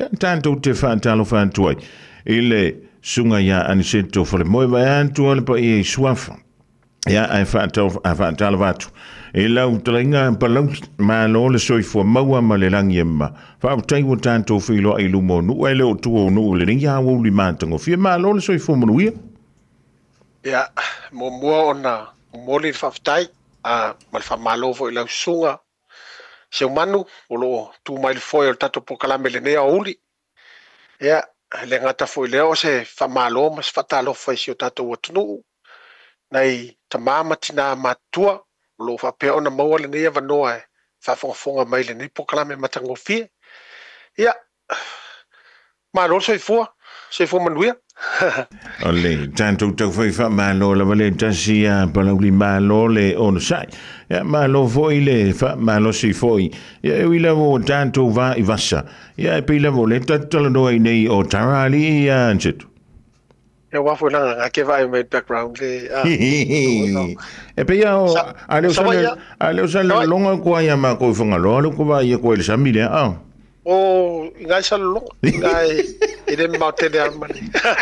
tanto te whaatalo whaatuai. Ile sunga ia aniseto whale moe vai antu ale pa i suafa. Ia ai whaatalo watu. E lau taringa palau malo le soifua maua ma le langi emma. Whaatai wa tanto whilo ai lumo nu e leo tuo nu le ringi hawa uli mātango. Fia malo le soifua manuia. Ia, mua ona moli le whaatai. Ma le whaamalo vo i lau sunga. Se manu o tu mai le foi o tato po kalame le nea uli. Ia, le ngata foi leo se whaamalo mas whatalo fai si o tato watunu. Nei tamama tina matua. Lo fa pe ona maua le nei vanoa fa fonga mai le nei pokalame matango fie ia ma lo se fu manuia ole tanto to foi fa malo la vale tasia para uli malo le on sai ia malo foi le fa malo si foi ia ui la vo tanto va i vasa ia pe la vo le tatalo no nei o tarali ia anchetu. Eu vou falar nga ke vai my background le e pe ia ale o sala longa ko ia ma ko fonga lo ko va ia ko el samile o ngai sala ngai ide ma te de amani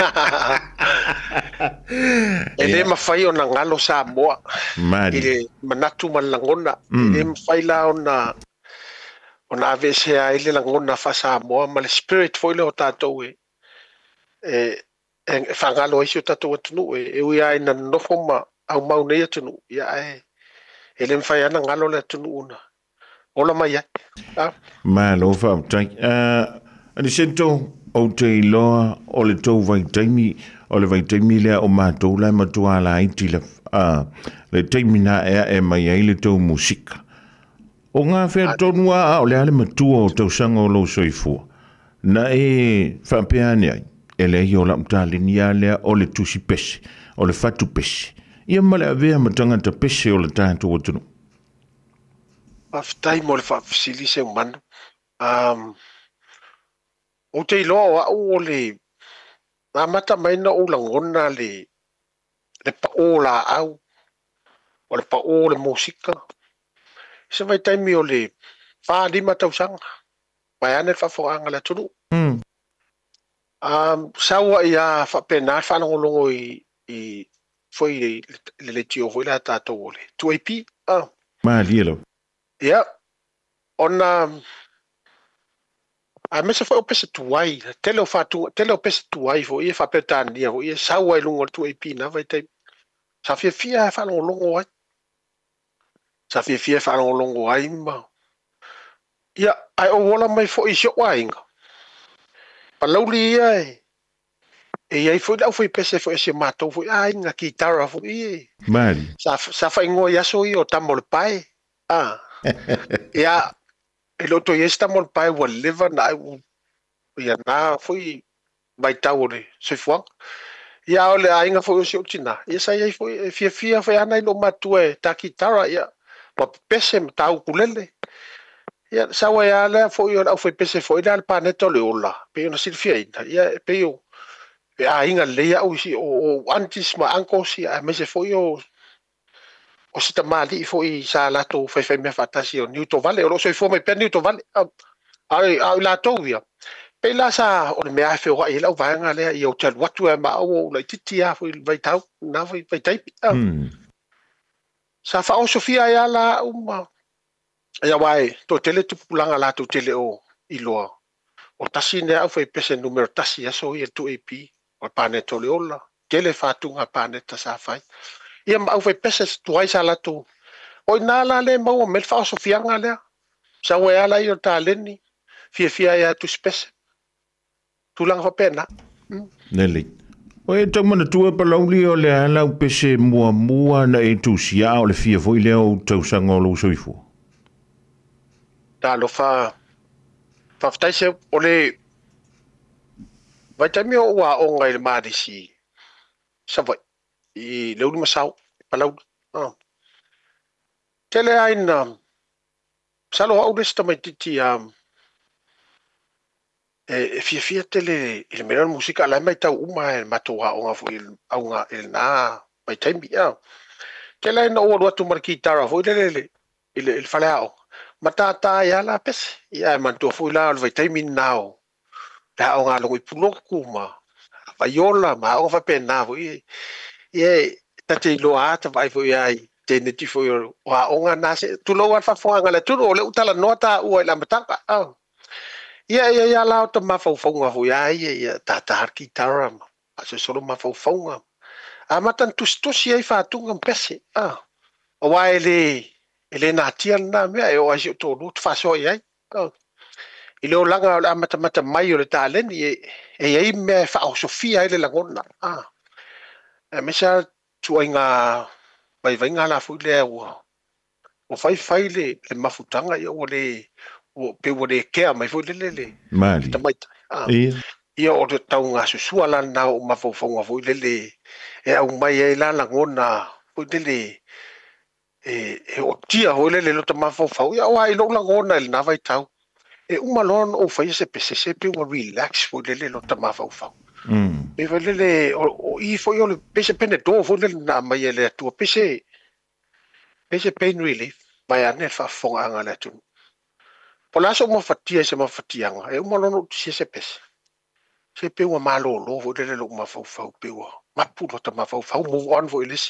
ele ma fai ona ngalo sa moa ile manatu malangona ile ma fai la ona vese a ile langona fa sa moa ma le spirit foi le o tatou whangalo isi o tatou atunu e ui ai na nofo ma au mau nei atunu ia e le mwhai ana ngalo le atunu una ola mai ai malo whautai ani sento o te iloa o le tau vai taimi lea o mātou lai matua la iti le taimi na e mai ai le tau musika o ngā whea tonua o le ale matua o tau sanga o lo soifua na e whapeane ai ele yo la mtalinia lea o le tusi pese o le fatu pese ia male avea matanga ta pese o le tanto o tunu aftai mo le fafisili se umano o te iloa o le mata mai na o langona le paola au o le paola musika se vai taimi o le whaalima tausanga mai ane whafoanga le tunu sawa ia whapena whanongolongo i foi le tio foi la tatou ole tu IP ma lielo ia ona a mesa foi o pese tuai tele o pese tuai foi ia whapetania foi ia sawa i lungo tu IP na vai te sa fia whanongolongo ai sa fia whanongolongo ai ma ia ai o wala mai foi i sio wainga Palauli ia e ai foi au foi pese foi se matou foi ai nga kitara foi mali sa fa ingo ia so io tamol pai ia e loto esta mol pai wa liver na ia na foi vai taure se foi ia ole ai nga foi o tina ia sai ai foi fia foi ana lo matue ta kitara ia pa pese tau kulele ia sawa ia le foi au foi pese foi dal paneto le ola pe ona silfia ia pe o a inga le ia o antis ma anko si a mese foi o sita mali foi sa lato foi me fatasi o Newton Valley o so foi me pe Newton Valley a la tovia pe la sa o me a fe o ia o vanga le ia o tel watu ma o le titia foi vai tau na vai tai sa fa o Sofia ia la ia vai to tele tu pulanga la tu tele o iloa o tasi ne au foi pese numero tasi aso ia tu AP o paneto le ola kele fatunga paneta sa fai ia au foi pese tu ai sa la tu o na la le mo me fa Sofia ngale sa we ala io taleni fia ia tu spese tu lang fa pena neli o e tau mana tua palauli o le ala pese mua na e tu sia o le fia foi le o tau sangolo soifo lo fa ftai se ole vai tamio wa o ngai madisi sa vai i le ulu masau palau tele aina salo au desta mai titi e fia tele il melhor música la mai tau uma el matua o nga foi au nga el na vai tamia tele no o tu marquitara foi le il falao matata ia la pese ia mantua foi la vai taimi nao Da o ngalo i pulo kuma. Va yola ma o fa pena vo ye ta te lo ata vai vo ai te ne ti fo wa o nga na se tu lo wa fa fo nga le tu le utala nota o la mataka ia la to ma fo nga vo ia ta ki taram a se solo ma fo nga a matan tu ai fa tu ngam pese o wa ele na tian na me o a to no fa so ia i leo langa o le amata mai o le tāleni e ei me fa o sofia ele la ngona me sa tuai ngā vai ngā la fu le o fai le mafutanga i o le o pe o le kea mai fu le mali ia o te tau ngā susua la na o mafofonga fu le e au mai e la ngona fu le e o tia ho le lo te mafofau ia o ai lo la ngona le na vai tau e umalon o fai se pese pe o relax fu le lo te mafofau me vai le o i foi o le pese pene do fu le na mai le tu pese pain relief mai ane fa fonga anga le tu pola so mo fatia se mo fatianga e umalon o se pese se pe o malo lo fu le lo mafofau pe o mapu lo te mafofau move on fu ile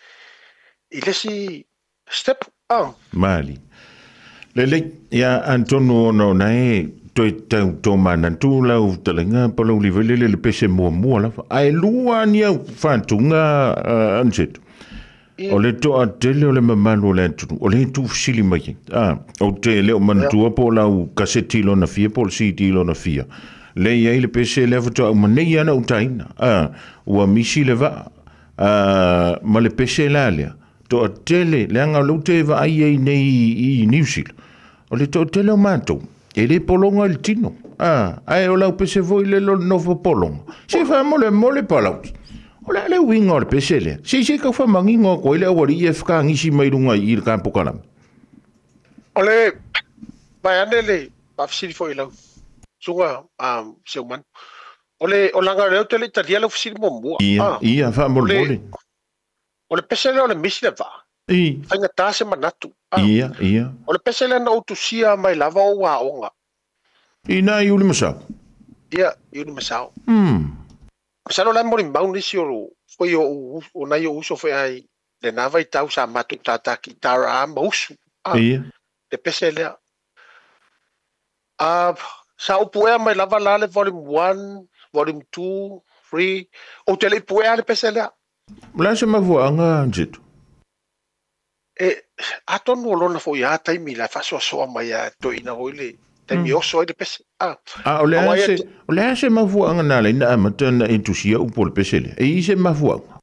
si step mali le ya Antonio no nai to manantu lau talenga palo livele le pese mo la ai lua ni fa tunga anjet o le to atele o le mamalo le tu o le tu sili mai o te le o mantua po lau kasetilo na fia po CD lo na fia le ia le pese le foto o nei ana utaina o misi le va ma le pese la le to atele le anga lo te va ai nei i niusil o le to tele o matou e le polonga il tino ai o lau pese voi le lo novo polonga se fa mole palau o le winga o le pese le se ka fa mangingo ko le o ri FK ngisi mai runga i le campo kana o le vai andele pa fisi foi lau sunga se man o langa le tele italia lo fisi mo ia fa mole o le pese le o le misi le va Ainga tase manatu. Ia. O le pese le na utusia mai lava o waonga. Ina iuli masao. Ia, iuli masao. Masalo la mori mbau nisi o foi o nai o uso foi ai le nava i tau sa matu tata ki tara a mausu. Ia. Le pese le sa upue mai lava la le volume 1, volume 2, 3. O tele pue le pese le. La se mavuanga anjetu. Atonu lona fo ya taimi la faso so mai a toina hoile taimi o so de pese o le ase mafuanga na le na matana entusia u por pesele e ise mafuanga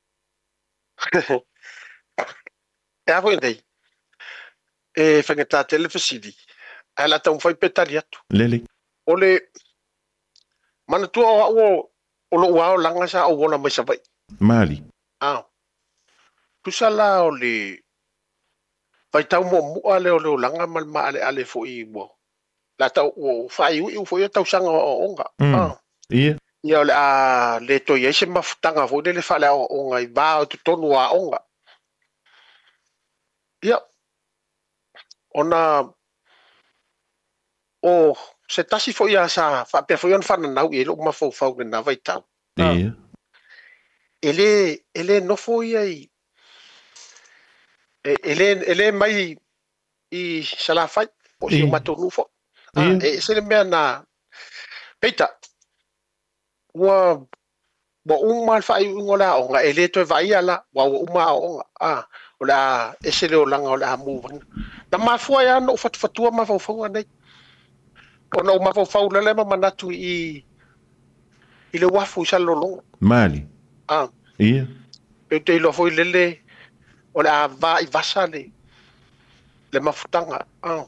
e avo ndei fangata telefisidi ala tau fai petaliatu lele ole mana tu o lo wa langa sa o wona mai sa vai mali tu sala ole vai tau mo ale o langa mal ma ale fo i mo la tau o fai u fo tau sanga o onga ia le to ye se mafutanga fo le fa la onga i ba tu tonu a onga ia ona o se tasi fo ia sa fa pe fo yon fa na u lo ma fo fa na vai tau ia ele no fo ia ele mai i sala fai o si matonu fo se le mea na peita wa uma fai ngola onga ele to vai ala wa uma onga ola ese le olanga ola mu na ma fo ya no fatua ma fo nei ona uma fo le ma manatu i le wafu sa lolo mali ia pe te lo fo lele ola va i vasale le mafutanga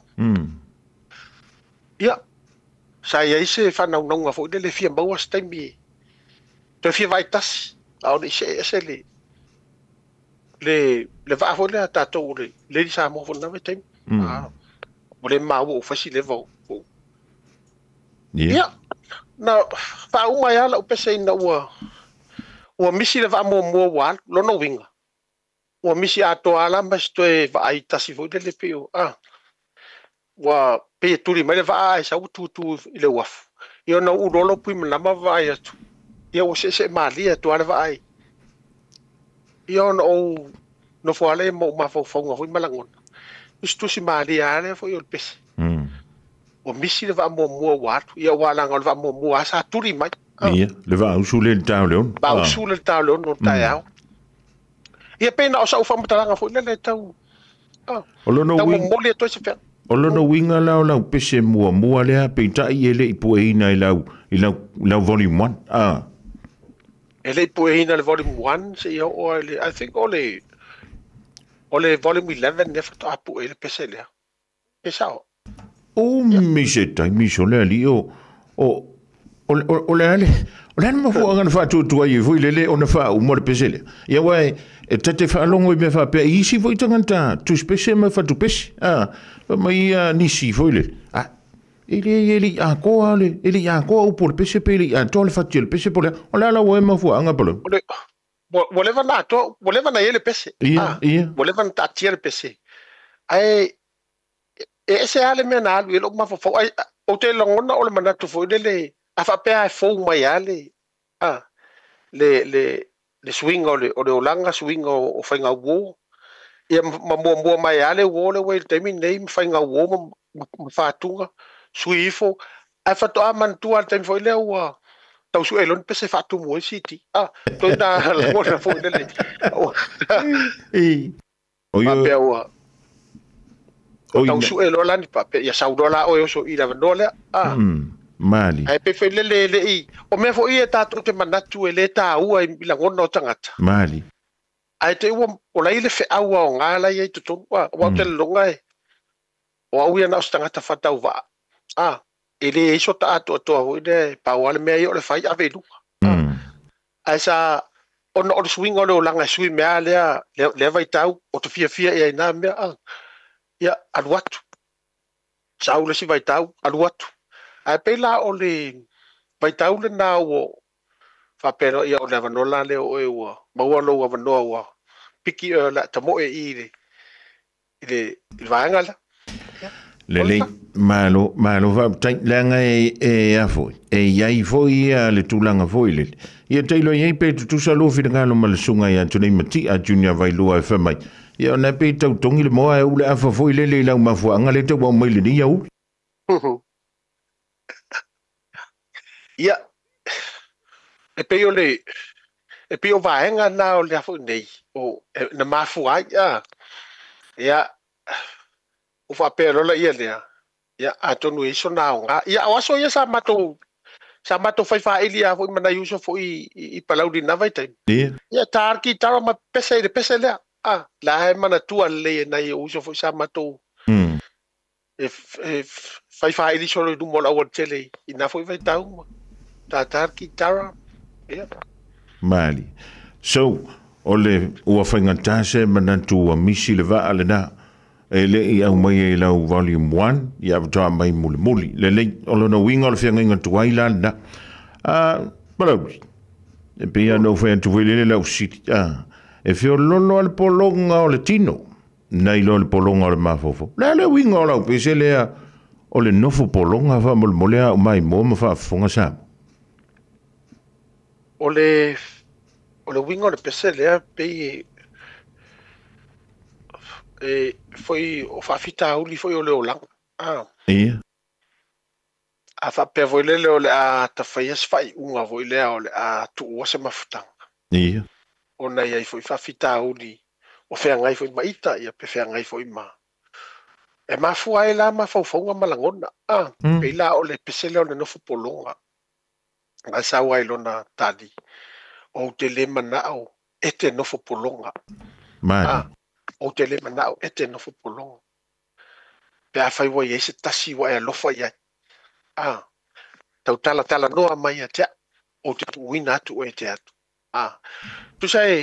ia sa ia ise fa na nga fo le fia bawa stembi to fia vai tas au ni se le va fo le tato le sa mo fo na vetem le ma o fasi le vo ia na fa uma ya la o pese na o misi le va mo wa lo no winga o misi ato ala mas to e vai tasi fo le peo wa pe turi mai le va sa tu ile waf Ia na urolo pui manama vai atu. Ia o se malia tu ana vai. Ia no foale mo mafofonga foi malangona. Isto si malia ale foi o pese. O misi le va mo watu. Ia wala ngol va mo asa turi mai. Ia, le va usule le tau leon. Ba usule le tau leon no taiao. Ia pena o sa ufa matalanga foi le tau. O lono tau wing. mo le to se fe. O lono winga lau pese mua lea peita i ele i pueina i lau volume 1. Ele pueina le volume 1 se ia o ele I think ole volume 11 ne fa apu ele pese le. Pesa o. O miseta miso le ali o le ale o le ma fu ngana fa tu ai fu le ona fa o mo pese le. Ia wai e te fa longo me fa pe isi fu tanganta tu spese me fa tu pese. Mai nisi fu le. Ele ko ale ele ko o por pese pele a tole fa tu pese por o la o ma fu anga polo. Voleva na ele pese. Voleva na tier pese. Ai ese ale mena alu ele ma fo ai o te longona o le mana tu fo le a fa pe ai fo mai ale le swing o le olanga swing o fainga wo ia mo mai ale wo le we te mi nei fainga wo ma fa tunga suifo a fa to aman tu al tem fo le wa tau su elon pe se fa tu mo city to na la mo fo le o yo o tau su elo la ni pape ya sau dola o so ila dola mali ai pe fele le i o me fo i ta to te manatu ele ta u ai bila ngono tangata mali ai te o la ile fe au o ngala ye to to wa te longa o au ya na tangata fa tau va ele so ta to o de pa wale me yo le fai ave du ai sa on o swing o le langa swing me le vai tau o to fia e na me ia aluatu saule si vai tau aluatu ai pela o le vai tau le na o fa pero ia o le vanola le o e o maua lo vanoa o piki la tamo e ile vanga la le malo va tai langa e afo e ia foi le tulanga foi le ia tailo ia pe tu salo fi ngalo malsunga ia tu nei mati a junior vai lo e fa mai ia na pe tau tongi le moa e ule afa foi le lau mafuanga le tau wa mai le ni au. Ia e pe o vaenga na o le afa nei o na mafua ia o fa pero la ia le ia atonu iso na nga ia o so ia sa mato fai ilia foi mana yuso foi I palau di na vai tai. Ia tarki tara ma pese le la mana tua le na I uso fo sa mato fai ili solo du mola o tele ina foi vai tau ta ki tara mali so ole o fainga tase mana tu misi le va ale na ele I au mai la volume 1 ia ta mai muli le ole no winga le fianga tu ai na bro e pia no foi tu vele la usiti e fio lolo al polonga o le tino nei lo al polonga o le mafofo le winga o la pese le o le nofo polonga fa molea o mai mo fa fonga sa o le winga o le pese le pe foi o fa fita uli foi o le olang a fa pe voi le o le a ta fai fai unga voi le o le a tu o se mafutanga ona ia foi fa fita uli o fe ngai foi maita ia pe fe ngai foi ma e ma fua e la ma fa fonga malangona pe la o le pesele o le no polonga nga sa wa ilona tali o te le manao e te no polonga o te le manao e te no polonga pe a fai wa ye se tasi wa e lo fa ia tau tala noa mai te o te wina tu e te atu tu sai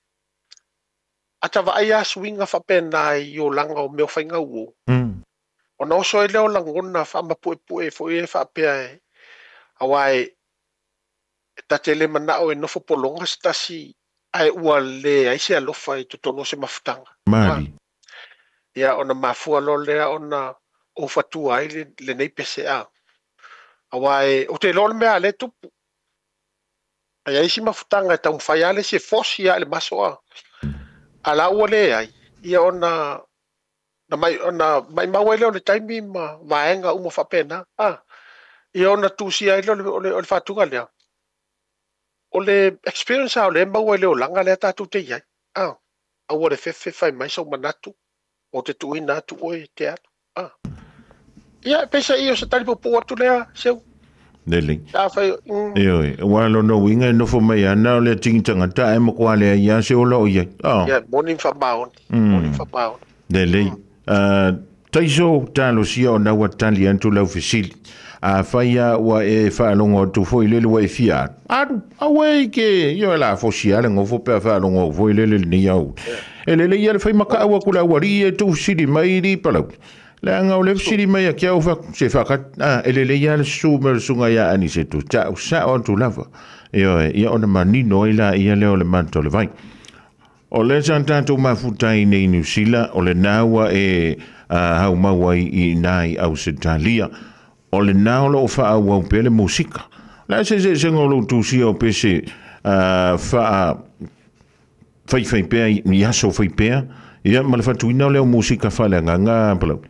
ata vai a swinga fa pena I o langa o meu fainga uo o no so ele o langona fa ma pu fo e fa pe awai ta tele mana o no fo polonga stasi ai ua le ai se alo fa to tono se mafutanga mali ia ona mafua lo le ona o fatu ai le nei PCA Awa o te lolo mea le tupu. Ai isi mafutanga e tau whai ale se fosi a le masoa. Ala ua le ai. Ia ona mai maua leo le taimi ma vaenga uma whapena. Ia ona tusi ai leo le whatunga lea. O le experience a o le maua leo langa lea tatu te iai. Aua le fefe whai mai sau manatu. O te tuina atu oe te atu. Ia pesa i o sa talipo po atu lea seu. Nele. Oi, walo no winga no fo mai ana le tingi tangata e mo kwale ia se ola o ia. Ia morning fa baon. Morning fa baon. Nele. Taiso talo sia ona wa tali antu lau fisili. Faia wa e fa longo tu foi lele wa fia. Awe ke yo la fo sia le ngofo pe fa longo foi lele ni au. Ele ia le fai maka wa kula wari e tu sili mai ri pala. La nga o le siri mai a kia ufa se whakat ele le ia le sumer sunga ia ani se tu ta sa on tu lava ia ona manino ila ia leo le manto le vai o le santanto mafutai nei New Zealand o le nawa e hau maua i nai au se talia o le nao lo fa au pele musika la se ngolo tu si o pese fa fai pe ni aso fai pe ia ma le fatuina le musika fa le nganga pala.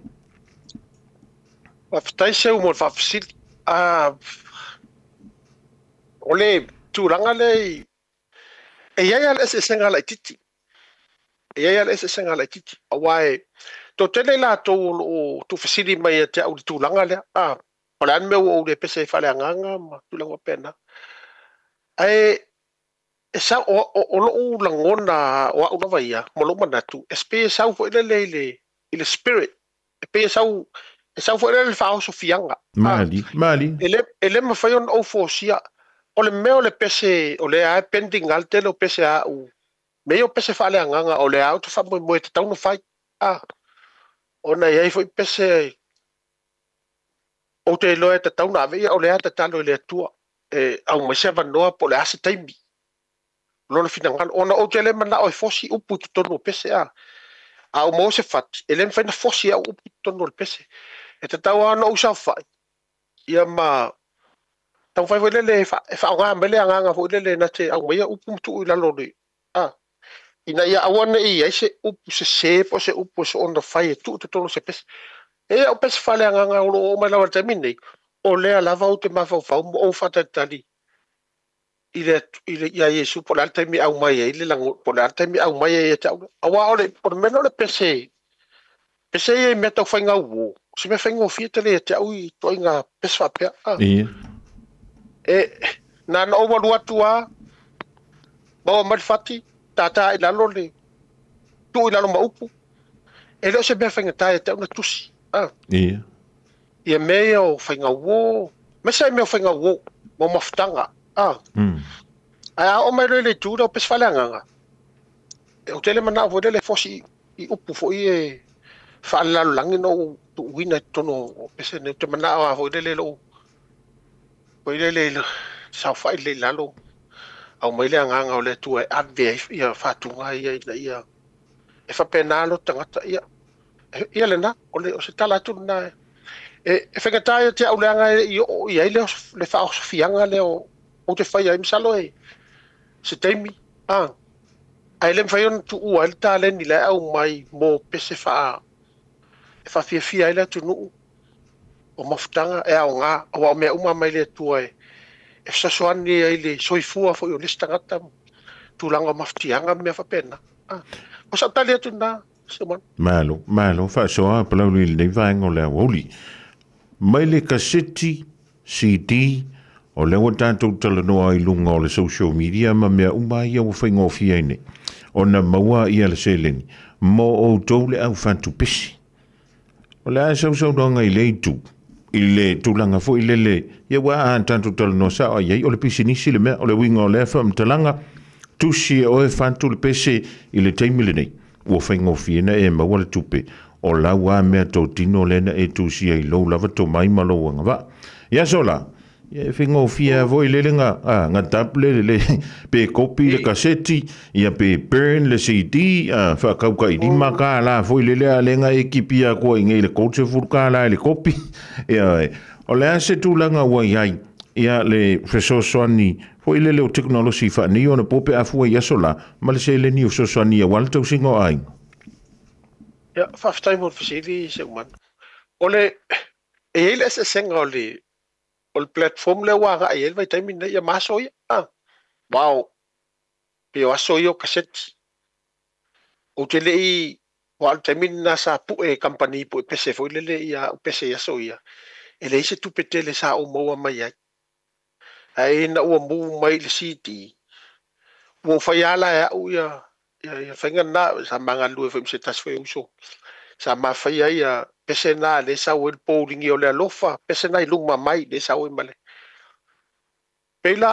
Whaftai seu mo whafisili. O le tūranga le e iai ala ese senga lai titi. E iai ala ese senga lai titi. Awai, tō tele la tō o tū whisili mai te au di tūranga le. O le anmeu o le pese whale anganga ma tūranga pena. E sa o lo langona o au nawa ia, mo lo manatu. E spe sau fo ile spirit. E pe sau sa fo le fa so fianga mali ele ma fai on o fosia o le meo le pese o le a pending alte lo pese a u me o pese fa le nganga o le auto fa mo te tau no fai ona ia foi pese o te lo e te tau na ve o le ata talo le tua au ma se va no po le ase taimi lo le finanga ona o te le mana o fosi upu to no pese au mo se fat ele fa na fosi au upu to no pese e te tau ana usa fai. Ia ma tau fai fai lele fa ngā mele a nganga fai lele na te au maia upu mtu ila lori. Ina ia awana i eise upu se po se upu se onda fai e tu te tono se pese. E au pese fale a nganga o mai lawa te minei. O lea lava o te mafau fau mo o fata tali. Ia Yesu po le altaimi au mai e ile lango po le altaimi au mai e te au. Awa ole po le mena ole pese. Pese e mea tau whainga uo. Se me whainga o fia tele te au i toi ngā pesa whapea. Nā na owa luatu a, maua marifati, tātā i lalo le, tu i lalo maupu. E leo se mea whainga tae te au na tusi. Ia mea o whainga uo. Mesa e mea o whainga uo, mo mafutanga. O mai le tūra o pesa whaleanganga. O tele mana o le fosi i upu fo i e whaalalo langi no tu wina tono pese ne te mana a ho le lo o le sa fa le lalo au mai le nganga o le tu e ave ia fatunga ia e fa penalo tangata ia le na o se tala tu na e whakataia te au leanga ia le fa o fianga le o te whai ai misalo se teimi ai le mwhai tu ua le tā le ni le au mai mo pese wha fa fia ila tu no o mafutanga e au nga o mea uma mai le tua e sa soani e le soifua fo o lista ngata tu langa mafutianga mea fa pena o sa tali atu na semon malo fa soa plau li le vaenga le woli mai le kaseti CD o le wa tanto tala no ai lunga o le social media ma mea uma ia o whainga o fia ine o na maua ia le seleni mo o tole au fantu pisi o le sau donga i le tu i le tulanga fo i le ia wa tanto tala no sa o ia o le pisi nisi le mea o le winga o le fam talanga tusi o e fantu le pese i le teimile nei o whainga o fia na e maua le tupe o la wa mea tau tino lena e tusi ai lo lava to mai malo wanga va ia sola ia whainga o fia voi le nga nga taple le pe kopi le kaseti ia pe burn le CD whakauka i rima ka la voi le lenga e kipia kua i ngei le koutse furka la le kopi ia O lea se tūlanga ua iai, ia le fesosoani, fo ile leo teknolosi wha ni o na pope afua i asola, ma le se le ni o sosoani a wala tau singo ai. Ia, whaftai mo fisiri se umana. Ole, e hele se senga o le platform le wanga e hele vai taimi nei ia maso ia. Wow, pe o aso i o kaseti. O te lei, o al taimi na sa pu e company pu e pese fo ile le ia, o pese ia so ia. E le se tu petele sa o maua mai ai. Ai na ua mu mai le siti. Ua whaiala e au ia, ia whainga na, sa manga lue whaim se tas whai uso. Sa ma whai ai a pese na le sa o il pouringi o le alofa, pese na i luma mai le sa o i male. Peila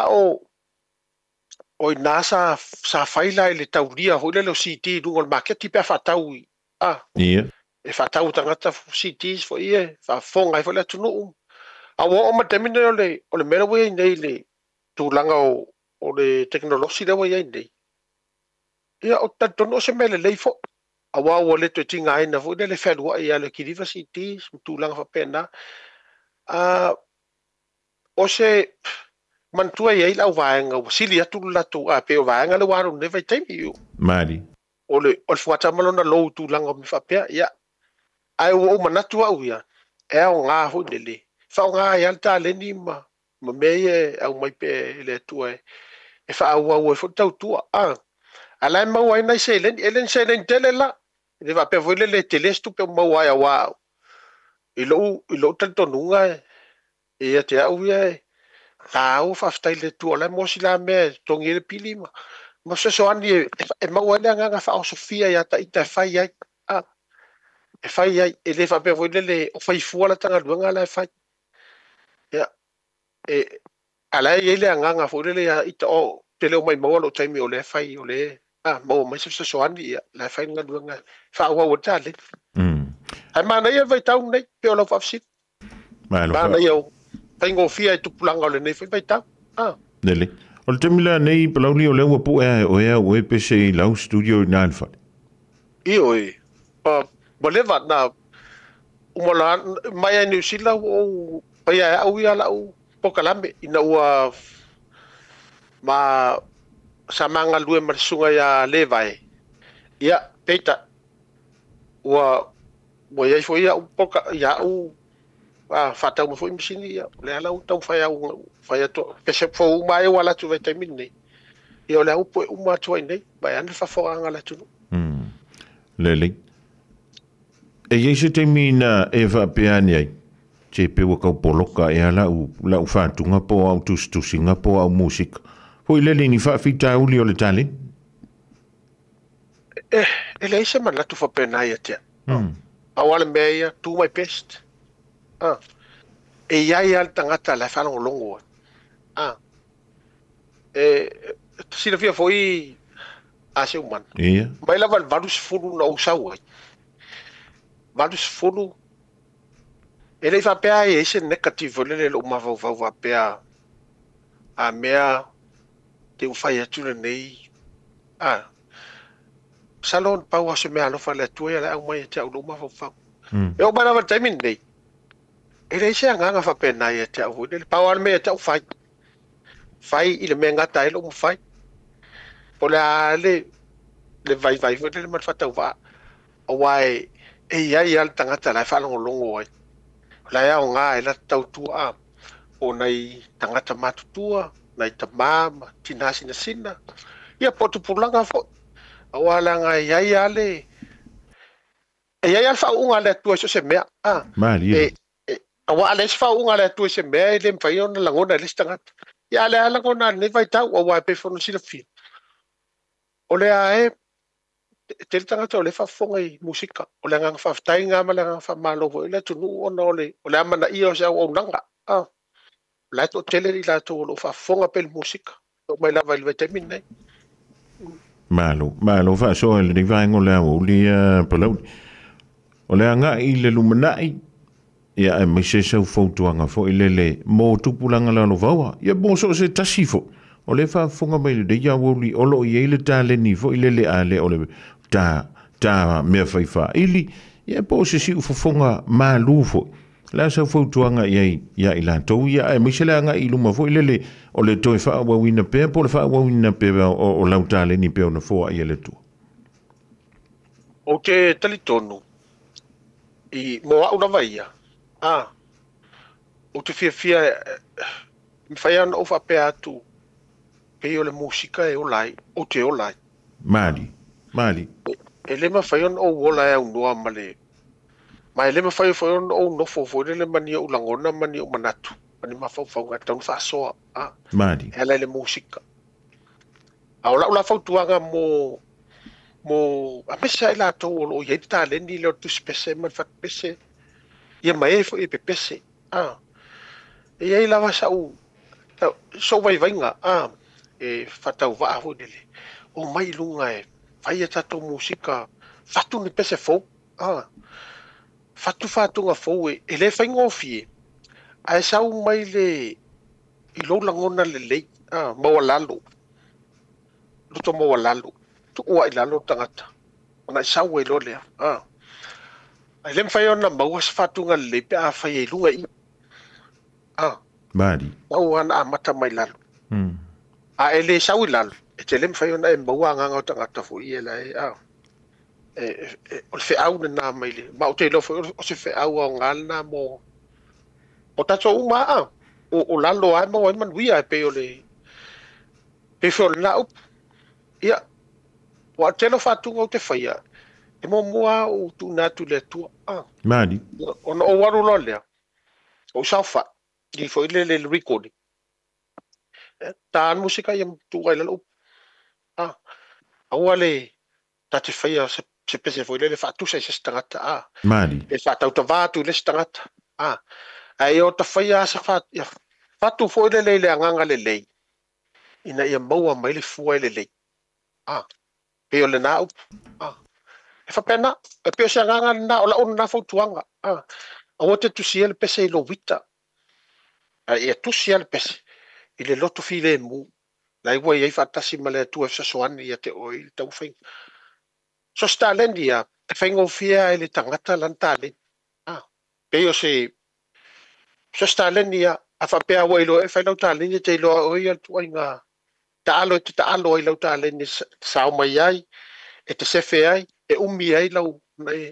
o i nasa sa whaila i le tauria, hoi le lo siti, dungo le maketi pia whatau i. Ia. E whatau tangata sitis fo ie, whafonga i fo le atunu. Awa o matemine o le mera wei nei le tūlanga o le teknolosi le wei nei. Ia o tatono se mele leifo. Awa o le to tinga ai na fo le whenua i ale kiriva sitis, tūlanga fa pena. O se mantua i eila o vaenga, o sili atu latu, pe o vaenga le waru ne vai taimi iu. Mari. O le fuata malona lou tūlanga o mi fa pea, ia. Ai o manatu au ia. E o ngā ho nele. Whao ngā e alta le ni ma mei e au mai pe le atua e. E whao au e whutau tua. Alai mau ai nai se len, elen se len tele la. E wa pe voile le telestu pe mau ai awa. I lo tantonunga e. E te au ia e. La au whaftai le tua lai mosi la mea tongi le pili ma. Ma se so ani e mau ai nga whao Sofia ia ta ita whai ai. E whai ai, e le whape voile le o whai fuala tanga luanga la e whai. Ia, alai e le anganga voile le ita o te leo mai maua lo taimi o le whai o le, maua mai se soani ia, la e whai nga luanga, whaua o tale. Hai mana ia vai tau nei, pe o lau whafsit. Mana ia o, whai ngō fia e tupulanga o le nei, vai tau. Nele. O le temila nei, palauli o lewa pu o e pese i lau studio i nān whai. Io e, Boleva na umala mai New Zealand o pai au ia la u pokalame ina ua ma samanga lue marsunga ya levai ia peita ua ia foi ia poka ia u fata mo foi misini ia le ala u tau fai to pese fo mai wala tu vitamine ia le u po uma tu nei vai an fa fo anga la tu lele. E yeise te mina e whapeani ai. Te pewa kau poloka e ala u whātunga po au tustusinga po au musika. Hoi lele ni whawhita uli o le tali? E le isa man latu whapena ia tea. Awale mea ia, do my best. E iai al tangata lai whanongo longo. Sina fia foi ase umana. Ia. Mai lava varus furu na usau ai. Malus fulu. Ele va pea e ese negativo le lo ma va pea. A mea te ufai atu nei. Salon pa wa se mea lo fa le tu e la mai te lo ma va. E o bana va taimi nei. Ele ese anga fa pena e te o le pa wa me te ufai. Fai ile me ngata e lo mo fai. Pola le vai le ma fa ta va. O wai e ia al tangata la whanongo longo ai. La ia o ngā e la tautua o nei tangata matutua, nei tamama, tina sina. Ia potu pulanga fo. Awala ngā e ia ale. E ia al whaunga le atua so se mea. Mari. Awala es whaunga le atua se mea e le mwhaiona langona le tangata. Ia le alangona ne vai tau o wai pefono sila fia. O le a e te tangata o le whafonga i musika. O le ngang whaftai ngā ma le ngang whamalovo. I le tunu ona o le amana i o se au nanga. La to tele i la to o whafonga pel musika. O mai lava ilwe te minne. Malo wha so le ni vaengo le au li palau. O le anga i le lumanai. Ia e mai se sau fautuanga fo i le mō tupulanga la lo vaua. Ia mō so se tasifo. O le whafonga mai le ia woli olo i eile tā le ni fo i le ale o le tā mea whaiwha ili ia po se si ufafonga mā lufo la sa foutuanga ia i latou ia e miseleanga i luma foi lele o le toi faauauina pea po le faauauina pea o lautaleni pea ona foa ia le tua o te talitonu i mo au lava ia o te fia mi fai ana o whapea atu pei o le musika e olai o te olai mali e le mawhai ana o olai au noa ma le ma le mawhai ana o nofo fo le mani o langona mani o manatu mani mawhau ngā taun whaasoa mali e le musika a ola ula fautuanga mo a mesa ila to o ye ta le ni le tu spese man fa pese ye mai fo e pese e ai lava sa u so vai nga e fatau va ho dele o mai lunga e vai ta to musika fatu ni pese fo fatu nga fo e le fa ngofi ai sa u mai le i lo langona le mo lalo lo to mo lalo tu o ila lo tangata ona sa we lo le ai lem fa yona ma was fatu nga le pe a fa ye lunga i mali o ana mata mai lalo a ele sa we lalo e te lem fa yona e mo nga nga tangata fo i ela o fe au na mai le ma o te lo fo o se fe au o ngana mo o tato uma o lalo ai mo man wi ai pe o le pe fo na up ia wa telo fatu o te faia e mo moa o tu na tu le tu mali on o waru lo le o safa di fo le recording ta musika ia tu ai lo awale ta te faia se pese fo le fatu se stangata mali e fatu ta vatu le stangata ai o ta faia sa fatu fo le anga le ina ia maua mai le fua le pe o le na e fa pena e pe se nganga na o la ona na fotuanga o te tu siel pese lo vita e tu siel pese ile loto file mu la iwa ia fatasi male tu e soani ia te oi tau fai so stalendia te faingo fia ile tangata lantale pe o se so stalendia a fa pe wa ilo e fa lo tale te lo o ia tu inga ta alo i lo tale ni sa mai ai e te sefe ai e umi ai lau mai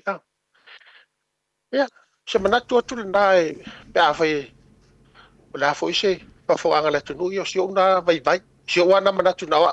ia se manatu atu na e pe a fai la foi se pa fo anga la tunu yo si ona vai si ona manatu na wa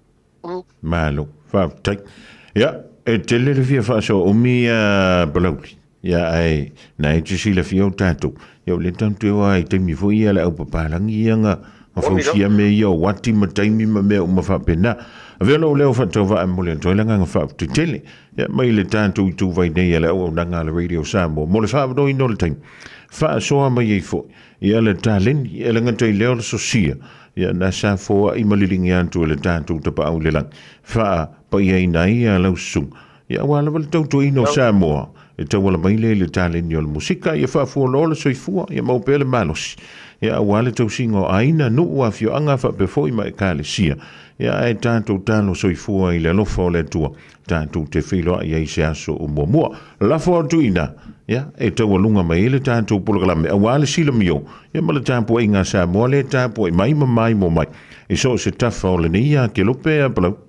malo fa tak ja e tele le via fa so umi blokli ja ai na e si le fio tatu yo le tantu ai te mi foi ala o papalangi nga ma fo si me yo wati ma taimi ma me o ma fa pena velo leo fa tova amule to la nga fa tu tele ya mai le tantu tu vai nei ala o nga le radio sambo mo le fa do ino le time fa so mai e fo ia le talen ia le nga leo so sia ya na sa fo i malilingi antu le tantu te pa au le lang fa pa ia nai ala su ya wala val tu ino samo e te wala mai le talen yo musika ia fa fo lo so i fu ia mo pele malos ia wale tau singo aina nu wa fio anga fa pe foi mai kale sia ia e tanto tano so i fua i le lofa o le tua tanto te filo ia i se aso o mua la fo tuina ia e tau alunga mai le tanto polokalame a wale sila mio ia ma le tampo inga sa mo le tampo i mai mo mai e so se tafa o le nia ke lope a palo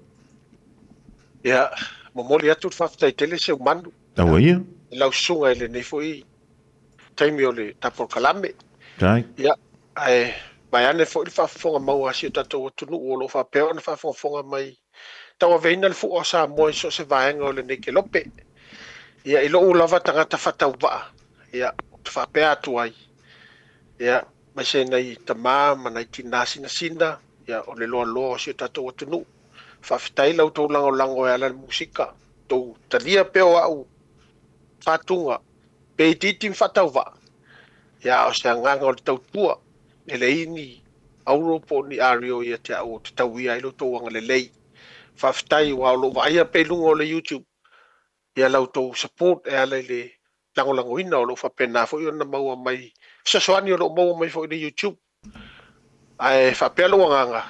ia mo moli atu fafta i tele se umanu awa ia lau sunga ele nei foi taimi o le tapolokalame tai ia mai ane fo le fafonga mau asi tatou tunu o lo fa pe ona fafonga mai tawa veina le fu o sa mo so se vaenga o le nei ke lope ia ilo o lava tangata fatau va ia fa pe atu ai ia mai se nei tama mana tinasi na sina ia o le lo si tatou tunu fa fitai lau to lango ala musika to talia pe o au fatunga pe titim fatau va ia o se nganga o tau tua ele ini Auropo ni ario ia te au te tau ia ilo tō anga le lei whaftai wa lo vai a pelunga o le YouTube ia lau tō support e ala le langolango ina o lo whapena fo i ona maua mai fisasoani o lo maua mai fo i le YouTube ai whapelo nganga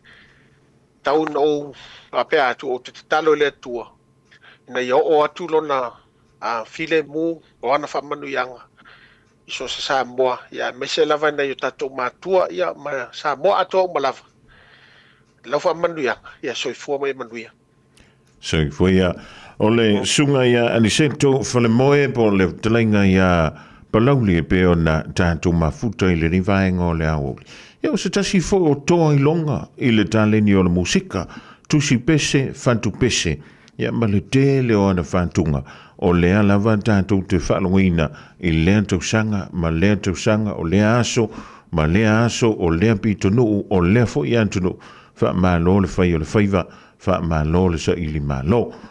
tau na o apea atu o te talo le atua ina ia o atu lona a file mu o ana whamanu ianga so se Samoa ia me se lava nei o tatou matua ia ma Samoa atou ma lava lau fa manuia ia soifua mai manuia So foi o le sunga ia Anisento Falemoe po le talainga ia palauli e pe ona tātou mafuta i le rivaenga o le au. Ia o se tasi fo o toa i longa i le taleni o le musika, tusi pese, fantu pese, ia ma le tele o ana fantunga o lea lava tātou te whaalongina i lea tausanga, ma lea tausanga o lea aso, ma lea aso o lea pitonu o lea fo i antunu, wha malo le whai o le whaiva, wha malo le sa ili malo.